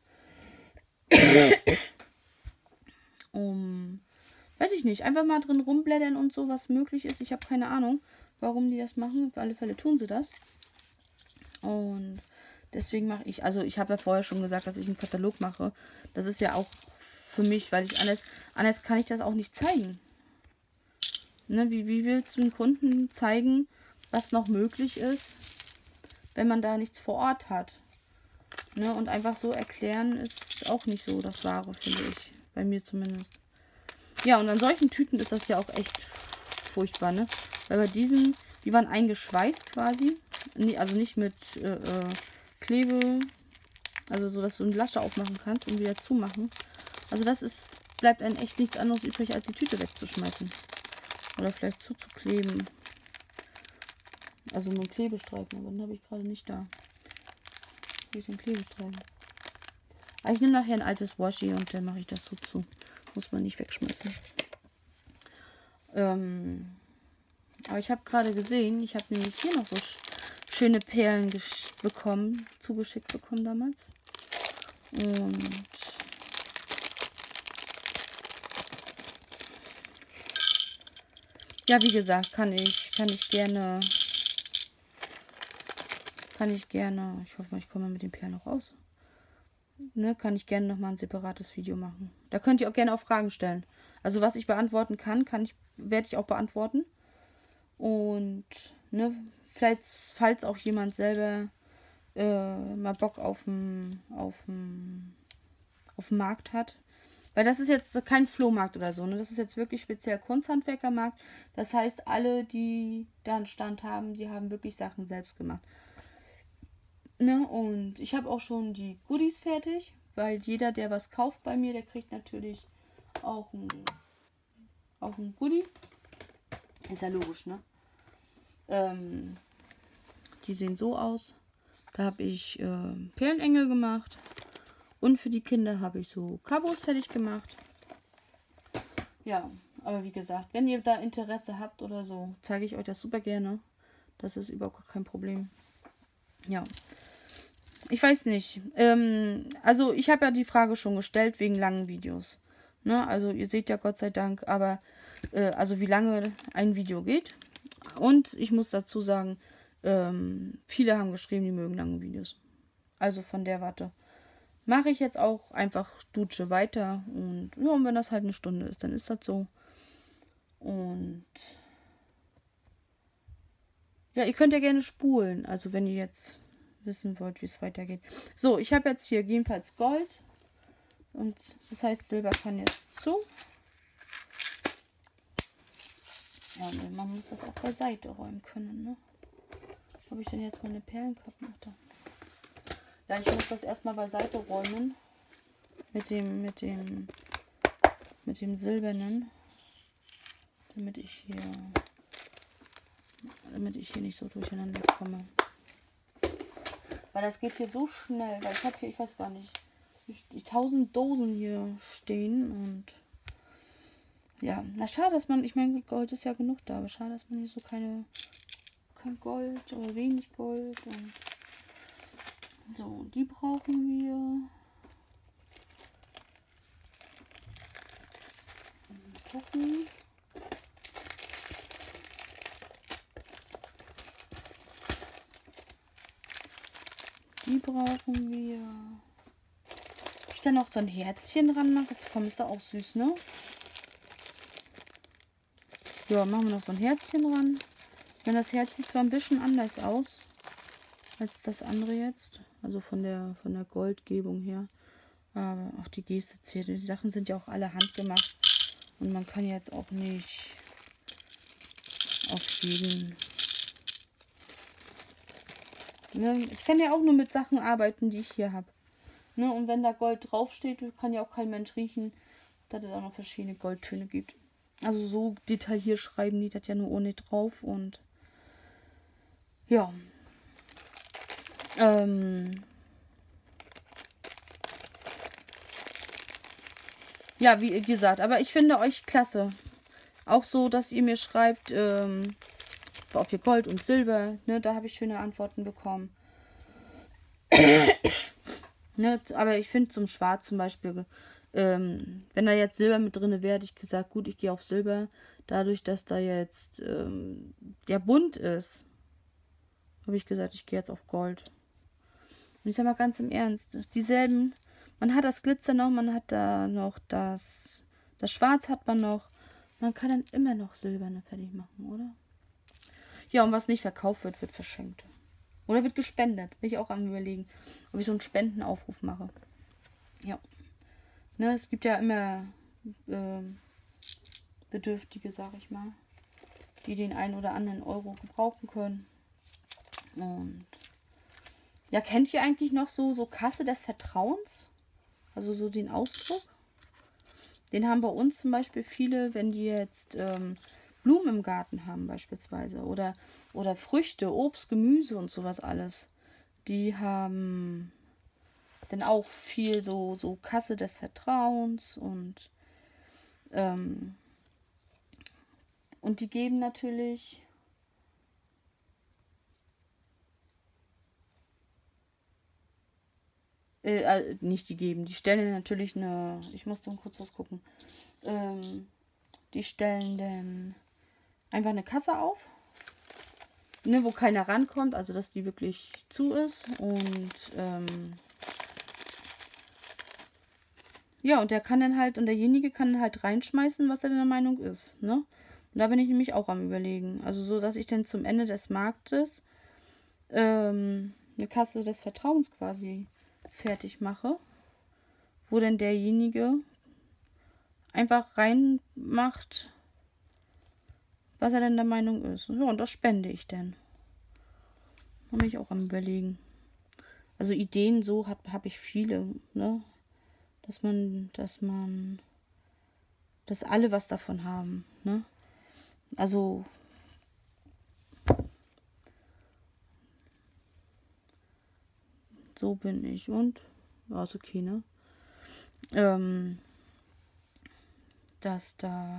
A: Weiß ich nicht, einfach mal drin rumblättern und so, was möglich ist. Ich habe keine Ahnung, warum die das machen. Auf alle Fälle tun sie das. Und deswegen mache ich, also ich habe ja vorher schon gesagt, dass ich einen Katalog mache. Das ist ja auch für mich, weil ich anders kann ich das auch nicht zeigen. Ne, wie willst du den Kunden zeigen, was noch möglich ist, wenn man da nichts vor Ort hat? Ne, und einfach so erklären ist auch nicht so das Wahre, finde ich. Bei mir zumindest. Ja, und an solchen Tüten ist das ja auch echt furchtbar, ne? Weil bei diesen, die waren eingeschweißt quasi. Also nicht mit Klebe. Also so, dass du eine Lasche aufmachen kannst und wieder zumachen. Also das ist, bleibt einem echt nichts anderes übrig, als die Tüte wegzuschmeißen. Oder vielleicht zuzukleben. Also mit einem Klebestreifen, aber den habe ich gerade nicht da. Wo ist den Klebestreifen? Aber ich nehme nachher ein altes Washi und dann mache ich das so zu. Muss man nicht wegschmeißen. Aber ich habe gerade gesehen, ich habe nämlich hier noch so schöne Perlen zugeschickt bekommen damals. Und ja, wie gesagt, kann ich gerne, ich hoffe mal, ich komme mit den Perlen noch raus. Ne, kann ich gerne nochmal ein separates Video machen. Da könnt ihr auch gerne auch Fragen stellen. Also was ich beantworten kann, werde ich auch beantworten. Und ne, vielleicht, falls auch jemand selber mal Bock auf den Markt hat. Weil das ist jetzt kein Flohmarkt oder so. Ne? Das ist jetzt wirklich speziell Kunsthandwerkermarkt. Das heißt, alle, die da einen Stand haben, die haben wirklich Sachen selbst gemacht. Ne? Und ich habe auch schon die Goodies fertig. Weil jeder, der was kauft bei mir, der kriegt natürlich auch ein Goodie. Ist ja logisch, ne? Die sehen so aus. Da habe ich Perlenengel gemacht. Und für die Kinder habe ich so Kabos fertig gemacht. Ja, aber wie gesagt, wenn ihr da Interesse habt oder so, zeige ich euch das super gerne. Das ist überhaupt kein Problem. Ja. Ich weiß nicht. Also ich habe ja die Frage schon gestellt wegen langen Videos. Ne? Also ihr seht ja Gott sei Dank, aber also wie lange ein Video geht. Und ich muss dazu sagen, viele haben geschrieben, die mögen lange Videos. Also von der Warte mache ich jetzt auch einfach Dutsche weiter. Und ja, und wenn das halt eine Stunde ist, dann ist das so. Und ja, ihr könnt ja gerne spulen. Also wenn ihr jetzt wissen wollt, wie es weitergeht. So, ich habe jetzt hier jedenfalls Gold. Und das heißt, Silber kann jetzt zu. Ja, man muss das auch beiseite räumen können, ne? Habe ich denn jetzt meine Perlenkappen noch da? Ja, ich muss das erstmal beiseite räumen. Mit dem silbernen. Damit ich hier nicht so durcheinander komme. Weil das geht hier so schnell. Weil ich habe hier, ich weiß gar nicht, die 1000 Dosen hier stehen. Und ja, na schade, dass man, ich meine, Gold ist ja genug da. Aber schade, dass man hier so kein Gold oder wenig Gold. Und so, die brauchen wir. Gucken. Die brauchen wir. Ob ich da noch so ein Herzchen dran mache? Das ist doch auch süß, ne? Ja, machen wir noch so ein Herzchen dran. Denn das Herz sieht zwar ein bisschen anders aus als das andere jetzt. Also von der Goldgebung her. Aber auch die Geste zählt. Die Sachen sind ja auch alle handgemacht. Und man kann jetzt auch nicht auf jeden... Ne? Ich kann ja auch nur mit Sachen arbeiten, die ich hier habe. Ne? Und wenn da Gold draufsteht, kann ja auch kein Mensch riechen, dass es auch noch verschiedene Goldtöne gibt. Also so detailliert schreiben die das ja nur ohne drauf. Und ja. Ja, wie gesagt, aber ich finde euch klasse. Auch so, dass ihr mir schreibt, ob ihr Gold und Silber, ne, da habe ich schöne Antworten bekommen. Ne, aber ich finde zum Schwarz zum Beispiel, wenn da jetzt Silber mit drin wäre, hätte ich gesagt, gut, ich gehe auf Silber. Dadurch, dass da jetzt der bunt ist, habe ich gesagt, ich gehe jetzt auf Gold. Und ich sage mal ganz im Ernst, dieselben, man hat das Glitzer noch, man hat da noch das Schwarz hat man noch. Man kann dann immer noch Silberne fertig machen, oder? Ja, und was nicht verkauft wird, wird verschenkt. Oder wird gespendet. Bin ich auch am Überlegen, ob ich so einen Spendenaufruf mache. Ja. Ne, es gibt ja immer Bedürftige, sag ich mal, die den einen oder anderen Euro gebrauchen können. Und ja, kennt ihr eigentlich noch so Kasse des Vertrauens? Also so den Ausdruck? Den haben bei uns zum Beispiel viele, wenn die jetzt Blumen im Garten haben beispielsweise. Oder Früchte, Obst, Gemüse und sowas alles. Die haben dann auch viel so Kasse des Vertrauens und die geben natürlich nicht die geben, die stellen natürlich eine, ich muss dann kurz was gucken, die stellen dann einfach eine Kasse auf, ne, wo keiner rankommt, also dass die wirklich zu ist und ja, und der kann dann halt, und derjenige kann halt reinschmeißen, was er der Meinung ist, ne? Und da bin ich nämlich auch am Überlegen. Also so, dass ich dann zum Ende des Marktes eine Kasse des Vertrauens quasi fertig mache, wo dann derjenige einfach reinmacht, was er denn der Meinung ist. Ja, und das spende ich dann. Da bin ich auch am Überlegen. Also Ideen so habe ich viele, ne? Dass alle was davon haben, ne? Also so bin ich und ja, ist okay, ne? Dass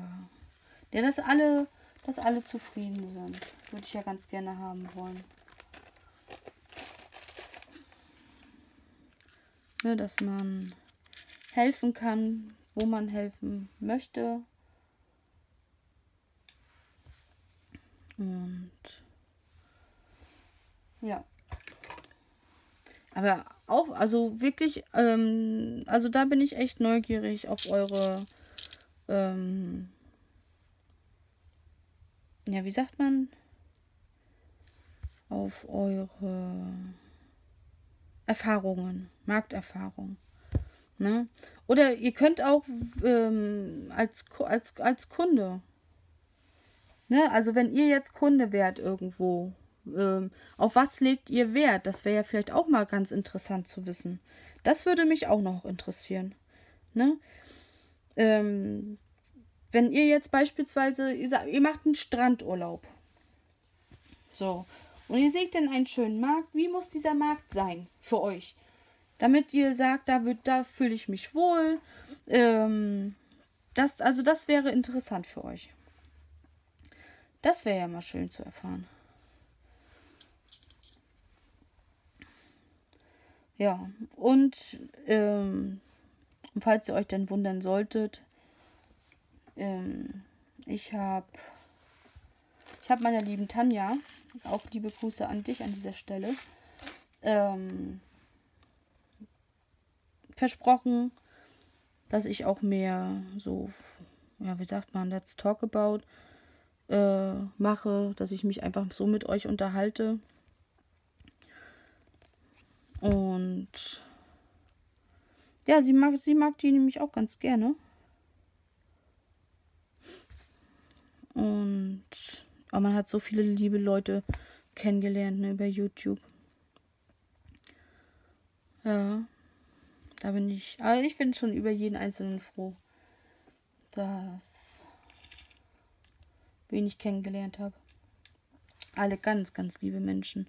A: alle zufrieden sind. Würde ich ja ganz gerne haben wollen. Ne, dass man helfen kann, wo man helfen möchte. Und ja. Aber auch, also wirklich, also da bin ich echt neugierig auf eure, ja, wie sagt man? Auf eure Erfahrungen, Markterfahrung. Ne? Oder ihr könnt auch als Kunde, ne? Also wenn ihr jetzt Kunde wärt irgendwo, Auf was legt ihr Wert? Das wäre ja vielleicht auch mal ganz interessant zu wissen. Das würde mich auch noch interessieren. Ne? Wenn ihr jetzt beispielsweise, ihr macht einen Strandurlaub. So. Und ihr seht dann einen schönen Markt. Wie muss dieser Markt sein für euch? Damit ihr sagt, da fühle ich mich wohl. Das wäre interessant für euch. Das wäre ja mal schön zu erfahren. Ja, und falls ihr euch dann wundern solltet, ich habe meiner lieben Tanja, auch liebe Grüße an dich an dieser Stelle, versprochen, dass ich auch mehr so, ja, wie sagt man, let's talk about mache, dass ich mich einfach so mit euch unterhalte. Und ja, sie mag die nämlich auch ganz gerne. Und aber man hat so viele liebe Leute kennengelernt, ne, über YouTube. Ja, da bin ich. Aber ich bin schon über jeden Einzelnen froh, dass wen ich kennengelernt habe. Alle ganz, ganz liebe Menschen.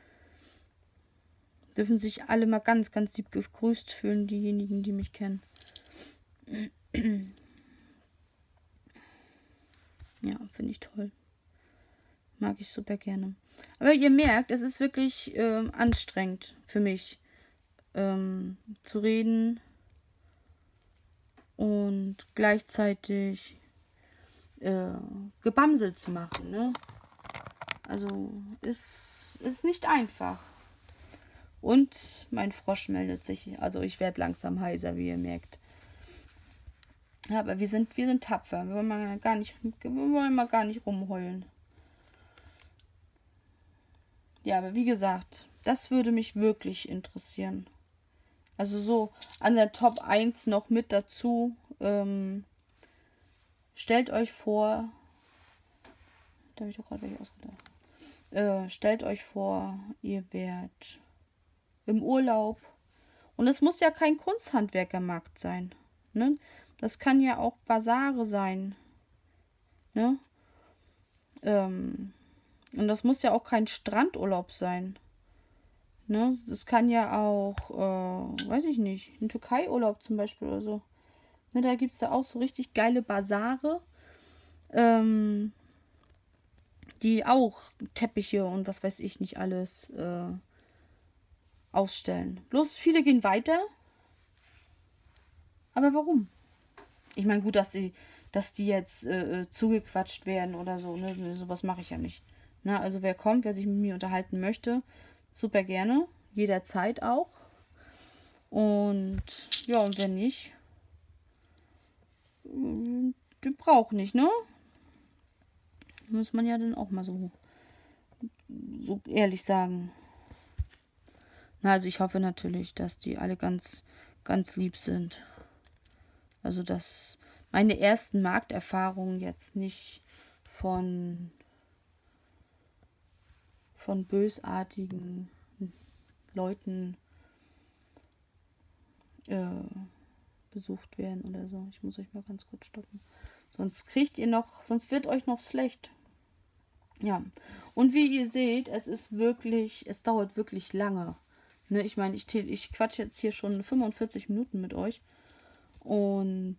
A: Dürfen sich alle mal ganz, ganz lieb gegrüßt fühlen, diejenigen, die mich kennen. Ja, finde ich toll. Mag ich super gerne. Aber ihr merkt, es ist wirklich anstrengend für mich zu reden und gleichzeitig gebamselt zu machen. Ne? Also ist nicht einfach. Und mein Frosch meldet sich. Also ich werde langsam heiser, wie ihr merkt. Aber wir sind tapfer. Wir wollen mal gar nicht rumheulen. Ja, aber wie gesagt, das würde mich wirklich interessieren. Also so an der Top 1 noch mit dazu. Stellt euch vor, da habe ich doch gerade welche ausgedacht. Stellt euch vor, ihr wärt im Urlaub. Und es muss ja kein Kunsthandwerkermarkt sein. Ne? Das kann ja auch Basare sein. Ne? Und das muss ja auch kein Strandurlaub sein. Ne? Das kann ja auch, weiß ich nicht, ein Türkei-Urlaub zum Beispiel oder so. Ne, da gibt es ja auch so richtig geile Basare, die auch Teppiche und was weiß ich nicht alles ausstellen. Bloß viele gehen weiter. Aber warum? Ich meine, gut, dass die jetzt zugequatscht werden oder so. Ne? Sowas mache ich ja nicht. Na, also wer kommt, wer sich mit mir unterhalten möchte, super gerne. Jederzeit auch. Und ja, und wenn nicht, die braucht nicht, ne? Muss man ja dann auch mal so ehrlich sagen. Na, also ich hoffe natürlich, dass die alle ganz, ganz lieb sind. Also, dass meine ersten Markterfahrungen jetzt nicht von bösartigen Leuten besucht werden oder so. Ich muss euch mal ganz kurz stoppen. Sonst wird euch noch schlecht. Ja. Und wie ihr seht, es dauert wirklich lange. Ne, ich meine, ich quatsche jetzt hier schon 45 Minuten mit euch. Und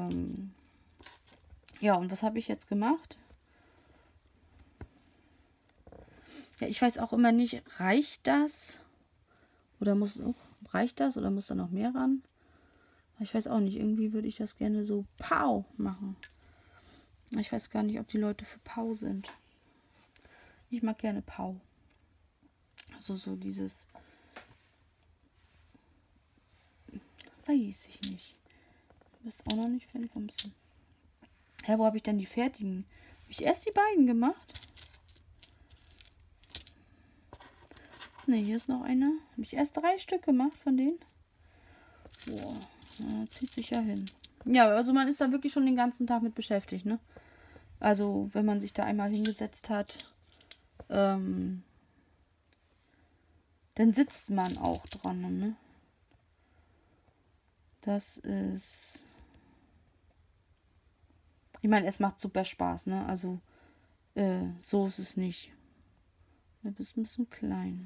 A: ja, und was habe ich jetzt gemacht? Ja, ich weiß auch immer nicht, reicht das? Reicht das oder muss da noch mehr ran? Ich weiß auch nicht, irgendwie würde ich das gerne so Pau machen. Ich weiß gar nicht, ob die Leute für Pau sind. Ich mag gerne Pau. Also so dieses... Weiß ich nicht. Du bist auch noch nicht fertig. Hä, wo habe ich denn die fertigen? Habe ich erst die beiden gemacht? Ne, hier ist noch eine. Habe ich erst 3 Stück gemacht von denen? Boah, zieht sich ja hin. Ja, also man ist da wirklich schon den ganzen Tag mit beschäftigt, ne? Also, wenn man sich da einmal hingesetzt hat, dann sitzt man auch dran, ne? Das ist... Ich meine, es macht super Spaß, ne? Also, so ist es nicht. Du bist ein bisschen klein.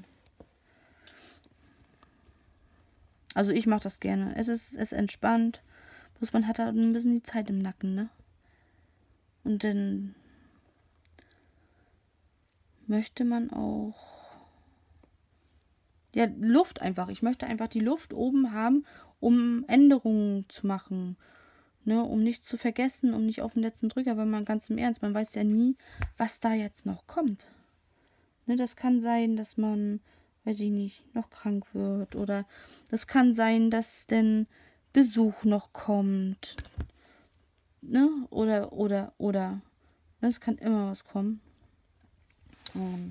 A: Also, ich mache das gerne. Es ist entspannt. Bloß man hat halt ein bisschen die Zeit im Nacken, ne? Und dann möchte man auch... Ja, Luft einfach. Ich möchte einfach die Luft oben haben, um Änderungen zu machen. Ne, um nichts zu vergessen, um nicht auf den letzten Drücker, weil man ganz im Ernst, man weiß ja nie, was da jetzt noch kommt. Ne, das kann sein, dass man, weiß ich nicht, noch krank wird. Oder das kann sein, dass denn Besuch noch kommt. Ne? Oder. Es kann immer was kommen. Und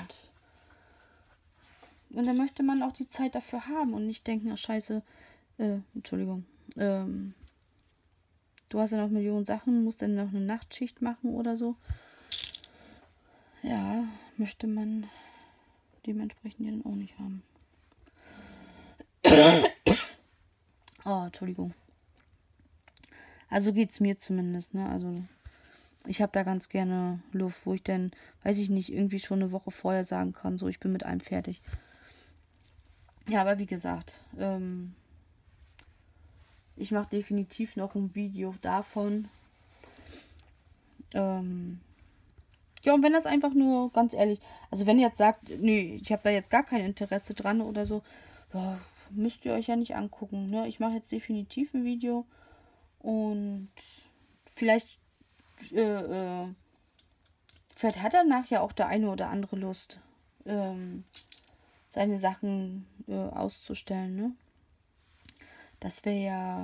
A: dann möchte man auch die Zeit dafür haben und nicht denken, ach scheiße, Entschuldigung, du hast ja noch Millionen Sachen, musst dann noch eine Nachtschicht machen oder so. Ja, möchte man dementsprechend ja dann auch nicht haben. Oh, Entschuldigung. Also geht's mir zumindest, ne? Also ich habe da ganz gerne Luft, wo ich dann, weiß ich nicht, irgendwie schon eine Woche vorher sagen kann, so ich bin mit allem fertig. Ja, aber wie gesagt, ich mache definitiv noch ein Video davon. Ja, und wenn das einfach nur, ganz ehrlich, also wenn ihr jetzt sagt, nee, ich habe da jetzt gar kein Interesse dran oder so, ja, müsst ihr euch ja nicht angucken. Ne? Ich mache jetzt definitiv ein Video und vielleicht hat danach ja auch der eine oder andere Lust, seine Sachen auszustellen. Ne? Das wäre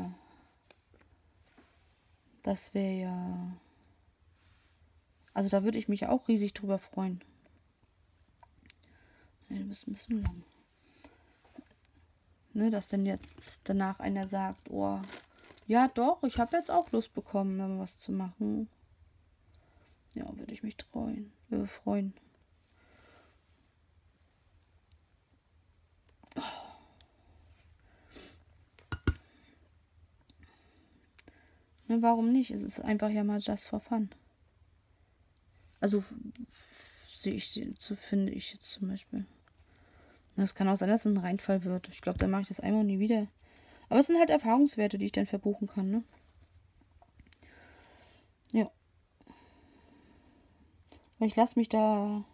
A: ja, also da würde ich mich auch riesig drüber freuen. Ja, du bist ein bisschen lang. Ne, dass denn jetzt danach einer sagt, oh, ja doch, ich habe jetzt auch Lust bekommen, da was zu machen. Ja, würde ich mich freuen. Oh. Ne, warum nicht? Es ist einfach ja mal just for fun. Also finde ich jetzt zum Beispiel. Es kann auch sein, dass es ein Reinfall wird. Ich glaube, dann mache ich das einmal und nie wieder. Aber es sind halt Erfahrungswerte, die ich dann verbuchen kann, ne? Ja. Aber ich lasse mich da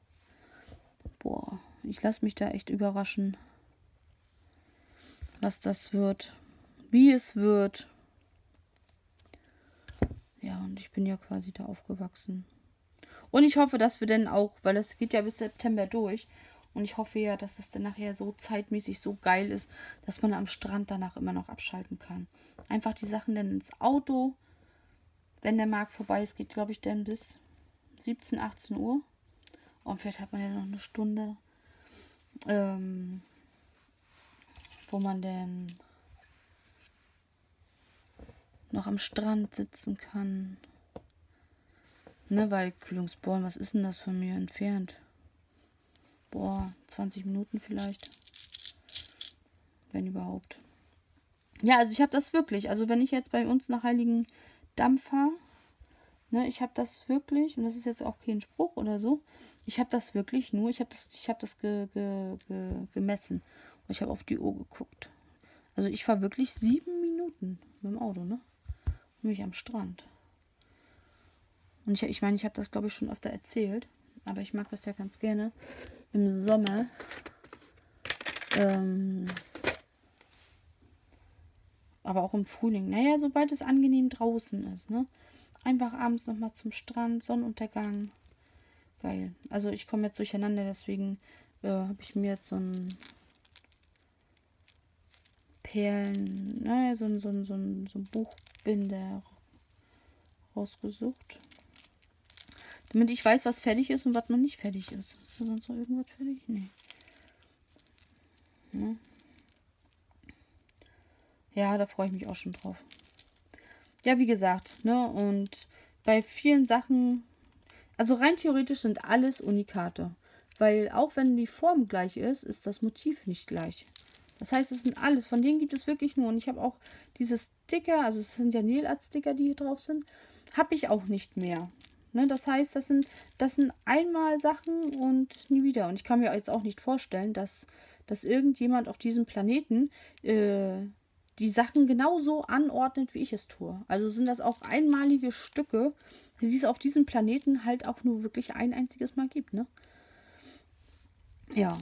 A: echt überraschen, was das wird, wie es wird. Ja, und ich bin ja quasi da aufgewachsen. Und ich hoffe, dass wir dann auch, weil das geht ja bis September durch, und ich hoffe ja, dass es dann nachher so zeitmäßig so geil ist, dass man am Strand danach immer noch abschalten kann. Einfach die Sachen dann ins Auto, wenn der Markt vorbei ist, geht, glaube ich, dann bis 17, 18 Uhr. Und vielleicht hat man ja noch eine Stunde, wo man dann noch am Strand sitzen kann. Ne, weil Kühlungsborn, was ist denn das von mir entfernt? 20 Minuten vielleicht. Wenn überhaupt. Ja, also ich habe das wirklich. Also wenn ich jetzt bei uns nach Heiligendamm fahre, ne, ich habe das wirklich, und das ist jetzt auch kein Spruch oder so, ich habe das wirklich nur, ich habe das gemessen. Und ich habe auf die Uhr geguckt. Also ich fahre wirklich 7 Minuten mit dem Auto, ne? Nämlich am Strand. Und ich meine, ich habe das, glaube ich, schon öfter erzählt. Aber ich mag das ja ganz gerne im Sommer. Aber auch im Frühling. Naja, sobald es angenehm draußen ist, ne? Einfach abends nochmal zum Strand, Sonnenuntergang. Geil. Also ich komme jetzt durcheinander, deswegen habe ich mir jetzt so ein Perlen, naja, so ein Buchbinder rausgesucht. Damit ich weiß, was fertig ist und was noch nicht fertig ist. Ist da sonst noch irgendwas fertig? Nee. Ja. Ja, da freue ich mich auch schon drauf. Ja, wie gesagt, ne, und bei vielen Sachen, also rein theoretisch sind alles Unikate. Weil auch wenn die Form gleich ist, ist das Motiv nicht gleich. Das heißt, es sind alles, von denen gibt es wirklich nur. Und ich habe auch diese Sticker, also es sind ja Nail Art Sticker, die hier drauf sind, habe ich auch nicht mehr. Ne, das heißt, das sind einmal Sachen und nie wieder. Und ich kann mir jetzt auch nicht vorstellen, dass irgendjemand auf diesem Planeten die Sachen genauso anordnet, wie ich es tue. Also sind das auch einmalige Stücke, die es auf diesem Planeten halt auch nur wirklich ein einziges Mal gibt, ne? Ja.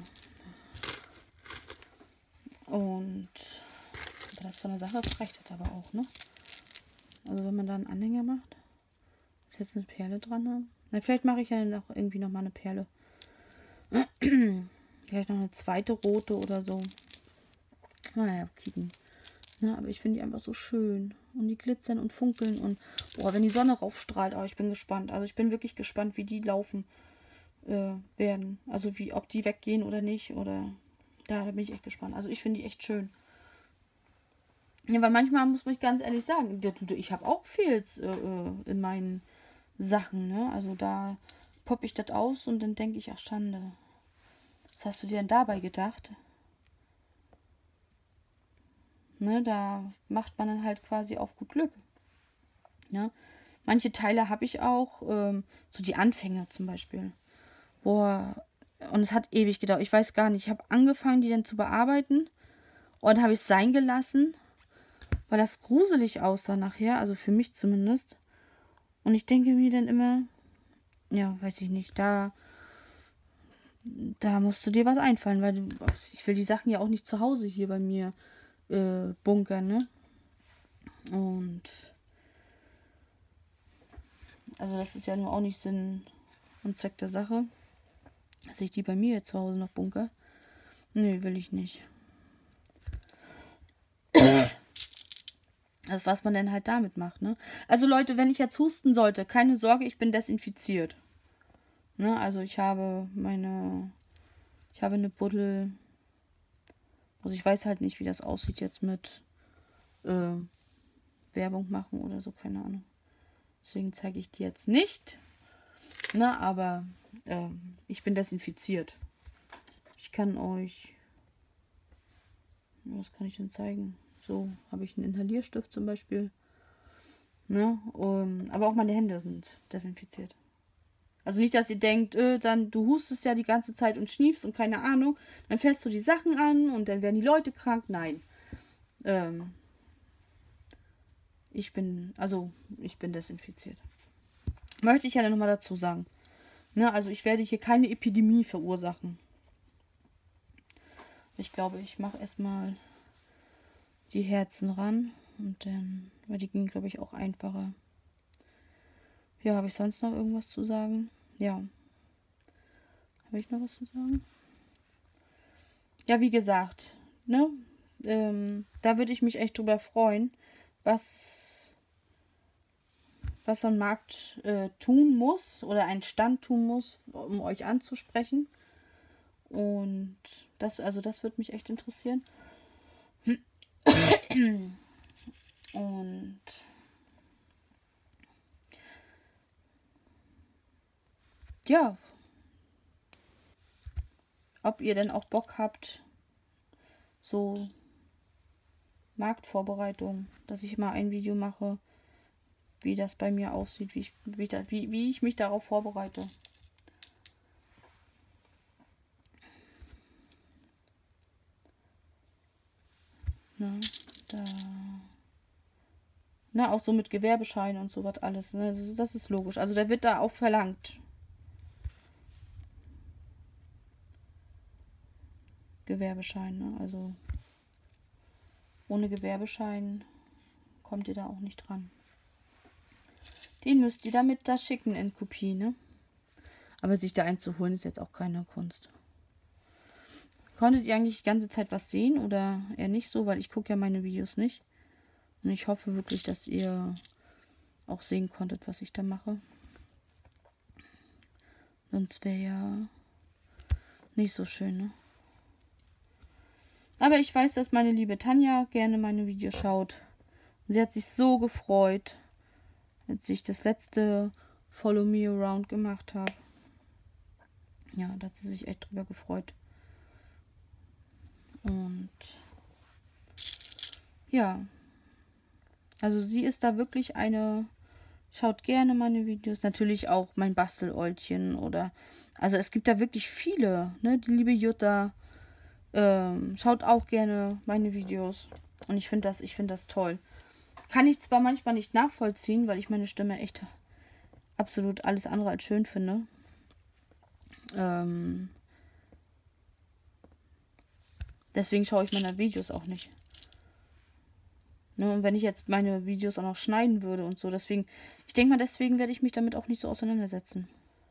A: Und das von der Sache, das reicht halt aber auch, ne? Also wenn man da einen Anhänger macht, ist jetzt eine Perle dran haben. Na, vielleicht mache ich ja noch irgendwie noch mal eine Perle. Vielleicht noch eine zweite rote oder so. Naja, kicken. Ja, aber ich finde die einfach so schön. Und die glitzern und funkeln. Und boah, wenn die Sonne raufstrahlt, oh, ich bin gespannt. Also ich bin wirklich gespannt, wie die laufen werden. Also wie, ob die weggehen oder nicht. Oder da bin ich echt gespannt. Also ich finde die echt schön. Ja, weil manchmal muss man ganz ehrlich sagen, ich habe auch Fails in meinen Sachen, ne? Also da poppe ich das aus und dann denke ich, ach Schande. Was hast du dir denn dabei gedacht? Ne, da macht man dann halt quasi auf gut Glück. Ja? Manche Teile habe ich auch, so die Anfänge zum Beispiel. Boah, und es hat ewig gedauert. Ich weiß gar nicht, ich habe angefangen, die dann zu bearbeiten und dann habe ich es sein gelassen, weil das gruselig aussah nachher, also für mich zumindest. Und ich denke mir dann immer, ja, weiß ich nicht, da musst du dir was einfallen, weil ich will die Sachen ja auch nicht zu Hause hier bei mir bunkern, ne? Und also das ist ja nur auch nicht Sinn und Zweck der Sache, dass ich die bei mir jetzt zu Hause noch bunker. Nee, will ich nicht. Das, was man denn halt damit macht, ne? Also Leute, wenn ich jetzt husten sollte, keine Sorge, ich bin desinfiziert. Ne? Also ich habe eine Buddel. Also ich weiß halt nicht, wie das aussieht jetzt mit Werbung machen oder so, keine Ahnung. Deswegen zeige ich die jetzt nicht. Na, aber ich bin desinfiziert. Ich kann euch... Was kann ich denn zeigen? So habe ich einen Inhalierstift zum Beispiel. Ne? Aber auch meine Hände sind desinfiziert. Also nicht, dass ihr denkt, dann du hustest ja die ganze Zeit und schniefst und keine Ahnung. Dann fährst du die Sachen an und dann werden die Leute krank. Nein. Ich bin desinfiziert. Möchte ich ja nochmal dazu sagen. Ne, also ich werde hier keine Epidemie verursachen. Ich glaube, ich mache erstmal die Herzen ran. Und dann, weil die gingen, glaube ich, auch einfacher. Ja, habe ich sonst noch irgendwas zu sagen? Ja. Habe ich noch was zu sagen? Ja, wie gesagt, ne? Da würde ich mich echt drüber freuen, was so ein Markt tun muss oder ein Stand tun muss, um euch anzusprechen. Und das würde mich echt interessieren. Und ja, ob ihr denn auch Bock habt, so Marktvorbereitung, dass ich mal ein Video mache, wie das bei mir aussieht, wie ich mich darauf vorbereite. Ne, auch so mit Gewerbeschein und so was alles. Ne? Das ist logisch. Also der wird da auch verlangt. Gewerbeschein, ne? Also ohne Gewerbeschein kommt ihr da auch nicht dran. Den müsst ihr damit da schicken in Kopie, ne? Aber sich da einzuholen ist jetzt auch keine Kunst. Konntet ihr eigentlich die ganze Zeit was sehen oder eher nicht so? Weil ich gucke ja meine Videos nicht. Und ich hoffe wirklich, dass ihr auch sehen konntet, was ich da mache. Sonst wäre ja nicht so schön, ne? Aber ich weiß, dass meine liebe Tanja gerne meine Videos schaut. Und sie hat sich so gefreut, als ich das letzte Follow Me Around gemacht habe. Ja, da hat sie sich echt drüber gefreut. Und ja, also sie ist da wirklich eine, schaut gerne meine Videos, natürlich auch mein Basteläulchen oder, also es gibt da wirklich viele, ne, die liebe Jutta schaut auch gerne meine Videos und ich finde das toll. Kann ich zwar manchmal nicht nachvollziehen, weil ich meine Stimme echt absolut alles andere als schön finde. Deswegen schaue ich meine Videos auch nicht. Ne, und wenn ich jetzt meine Videos auch noch schneiden würde und so, deswegen, ich denke mal, deswegen werde ich mich damit auch nicht so auseinandersetzen.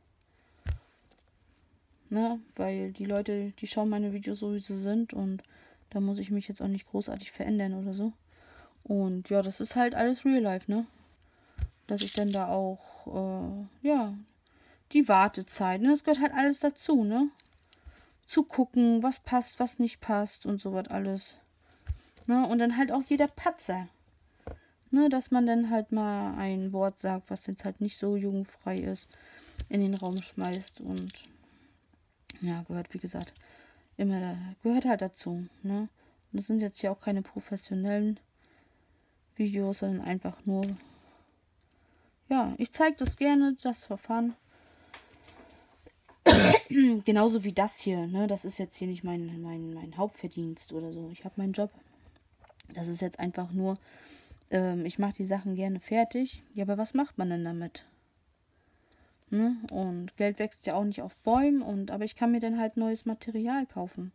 A: Ne, weil die Leute, die schauen meine Videos so, wie sie sind und da muss ich mich jetzt auch nicht großartig verändern oder so. Und ja, das ist halt alles Real Life, ne? Dass ich dann da auch, ja, die Wartezeit, ne? Das gehört halt alles dazu, ne? Zu gucken, was passt, was nicht passt und so was alles. Ne? Und dann halt auch jeder Patzer. Ne? Dass man dann halt mal ein Wort sagt, was jetzt halt nicht so jugendfrei ist, in den Raum schmeißt und ja, gehört, wie gesagt, immer, gehört halt dazu, ne? Und das sind jetzt ja auch keine professionellen Videos, sondern einfach nur, ja, ich zeige das gerne, just for fun. Genauso wie das hier, ne? Das ist jetzt hier nicht mein Hauptverdienst oder so. Ich habe meinen Job. Das ist jetzt einfach nur, ich mache die Sachen gerne fertig. Ja, aber was macht man denn damit? Ne? Und Geld wächst ja auch nicht auf Bäumen, aber ich kann mir dann halt neues Material kaufen.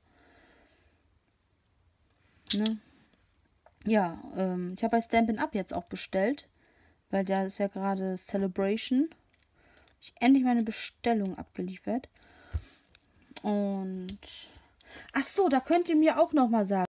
A: Ne? Ja, ich habe bei Stampin' Up jetzt auch bestellt, weil da ist ja gerade Celebration. Ich endlich meine Bestellung abgeliefert. Und ach so, da könnt ihr mir auch noch mal sagen.